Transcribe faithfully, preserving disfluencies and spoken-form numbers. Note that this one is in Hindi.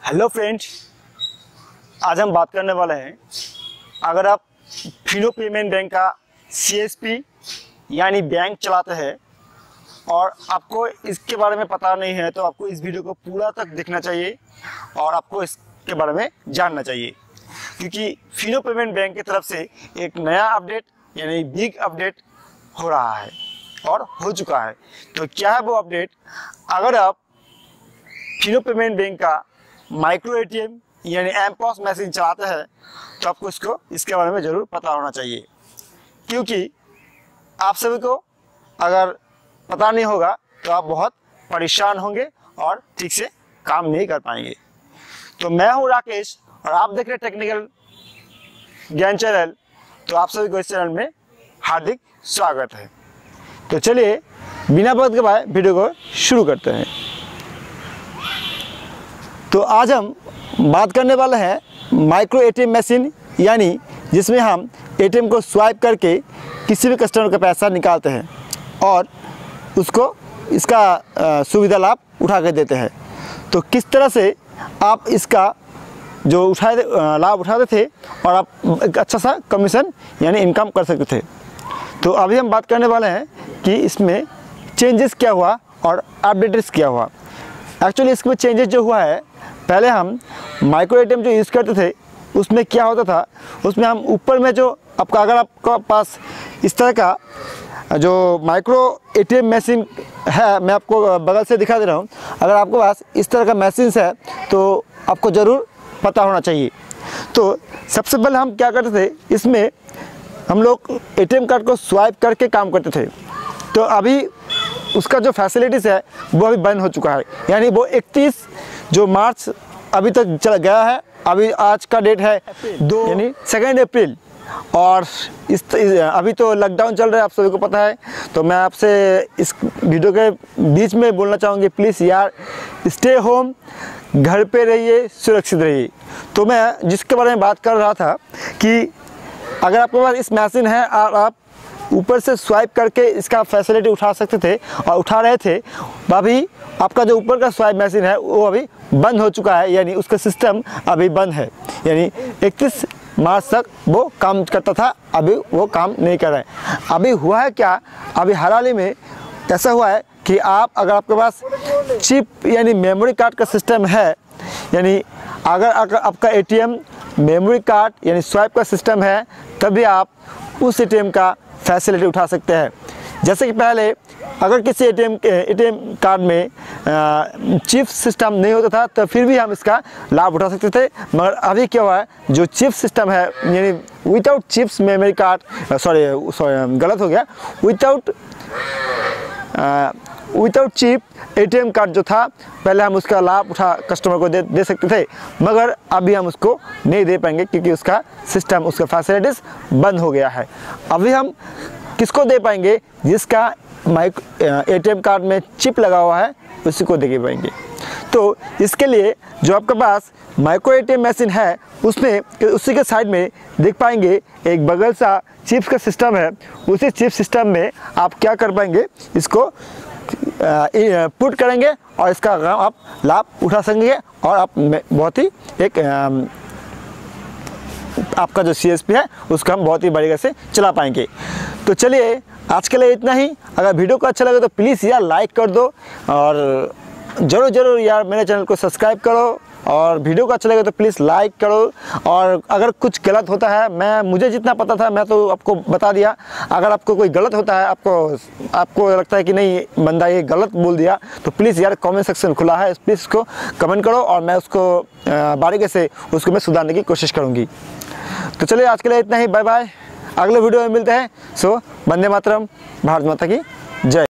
हेलो फ्रेंड्स, आज हम बात करने वाले हैं अगर आप फिनो पेमेंट बैंक का सीएसपी यानी बैंक चलाते हैं और आपको इसके बारे में पता नहीं है तो आपको इस वीडियो को पूरा तक देखना चाहिए और आपको इसके बारे में जानना चाहिए, क्योंकि फिनो पेमेंट बैंक की तरफ से एक नया अपडेट यानी बिग अपडेट हो रहा है और हो चुका है। तो क्या है वो अपडेट? अगर आप फिनो पेमेंट बैंक का माइक्रो एटीएम यानी एमपॉस मशीन चलाते हैं तो आपको इसको इसके बारे में ज़रूर पता होना चाहिए, क्योंकि आप सभी को अगर पता नहीं होगा तो आप बहुत परेशान होंगे और ठीक से काम नहीं कर पाएंगे। तो मैं हूं राकेश और आप देख रहे टेक्निकल ज्ञान चैनल। तो आप सभी को इस चैनल में हार्दिक स्वागत है। तो चलिए बिना वक्त के बाद वीडियो को शुरू करते हैं। तो आज हम बात करने वाले हैं माइक्रो एटीएम मशीन, यानी जिसमें हम एटीएम को स्वाइप करके किसी भी कस्टमर का पैसा निकालते हैं और उसको इसका सुविधा लाभ उठा कर देते हैं। तो किस तरह से आप इसका जो उठाए लाभ उठाते थे और आप एक अच्छा सा कमीशन यानी इनकम कर सकते थे। तो अभी हम बात करने वाले हैं कि इसमें चेंजेस क्या हुआ और अपडेट्स क्या हुआ। एक्चुअली इसमें चेंजेस जो हुआ है, पहले हम माइक्रो एटीएम जो यूज़ करते थे उसमें क्या होता था, उसमें हम ऊपर में जो आपका अगर आपका पास इस तरह का जो माइक्रो एटीएम मशीन है, मैं आपको बगल से दिखा दे रहा हूँ। अगर आपके पास इस तरह का मशीन्स है तो आपको ज़रूर पता होना चाहिए। तो सबसे पहले हम क्या करते थे, इसमें हम लोग एटीएम कार्ड को स्वाइप करके काम करते थे। तो अभी उसका जो फैसिलिटीज़ है वो अभी बंद हो चुका है, यानी वो इकतीस जो मार्च अभी तक चला गया है। अभी आज का डेट है दो यानी सेकेंड अप्रैल और इस अभी तो लॉकडाउन चल रहा है, आप सभी को पता है। तो मैं आपसे इस वीडियो के बीच में बोलना चाहूँगी, प्लीज़ यार स्टे होम, घर पे रहिए, सुरक्षित रहिए। तो मैं जिसके बारे में बात कर रहा था कि अगर आपके पास इस मशीन है और आप ऊपर से स्वाइप करके इसका फैसिलिटी उठा सकते थे और उठा रहे थे, अभी आपका जो ऊपर का स्वाइप मशीन है वो अभी बंद हो चुका है, यानी उसका सिस्टम अभी बंद है। यानी इकतीस मार्च तक वो काम करता था, अभी वो काम नहीं कर रहा है। अभी हुआ है क्या, अभी हाल ही में ऐसा हुआ है कि आप अगर आपके पास चिप यानी मेमोरी कार्ड का सिस्टम है, यानी अगर अगर आपका एटीएम मेमोरी कार्ड यानी स्वाइप का सिस्टम है, तभी आप उस एटीएम का फैसिलिटी उठा सकते हैं। जैसे कि पहले अगर किसी एटीएम के एटीएम कार्ड में चिप सिस्टम नहीं होता था तो फिर भी हम इसका लाभ उठा सकते थे, मगर अभी क्या हुआ है, जो चिप सिस्टम है यानी without chips memory card sorry sorry गलत हो गया without without chip ATM card जो था, पहले हम उसका लाभ उठा कस्टमर को दे दे सकते थे, मगर अभी हम उसको नहीं दे पाएंगे क्योंकि उसका सिस्टम उसका फैसिलिटीज़ बंद हो गया है। अभी हम किसको दे पाएंगे? जिसका माइक एटीएम कार्ड में चिप लगा हुआ है उसी को दे पाएंगे। तो इसके लिए जो आपके पास माइक्रो एटीएम मशीन है उसमें उसी के साइड में देख पाएंगे एक बगल सा चिप्स का सिस्टम है। उसी चिप सिस्टम में आप क्या कर पाएंगे, इसको पुट करेंगे और इसका आप लाभ उठा सकेंगे और आप बहुत ही एक आपका जो सीएसपी है उसका हम बहुत ही बढ़िया से चला पाएंगे। तो चलिए आज के लिए इतना ही। अगर वीडियो को अच्छा लगे तो प्लीज़ यार लाइक कर दो और ज़रूर ज़रूर यार मेरे चैनल को सब्सक्राइब करो, और वीडियो को अच्छा लगे तो प्लीज़ लाइक करो। और अगर कुछ गलत होता है, मैं मुझे जितना पता था मैं तो आपको बता दिया। अगर आपको कोई गलत होता है, आपको आपको लगता है कि नहीं बंदा ये गलत बोल दिया, तो प्लीज़ यार कमेंट सेक्शन खुला है, प्लीज़ उसको कमेंट करो और मैं उसको बारीकी से उसको मैं सुधारने की कोशिश करूँगी। तो चलिए आज के लिए इतना ही, बाय बाय। अगले वीडियो में मिलते हैं। सो वंदे मातरम, भारत माता की जय।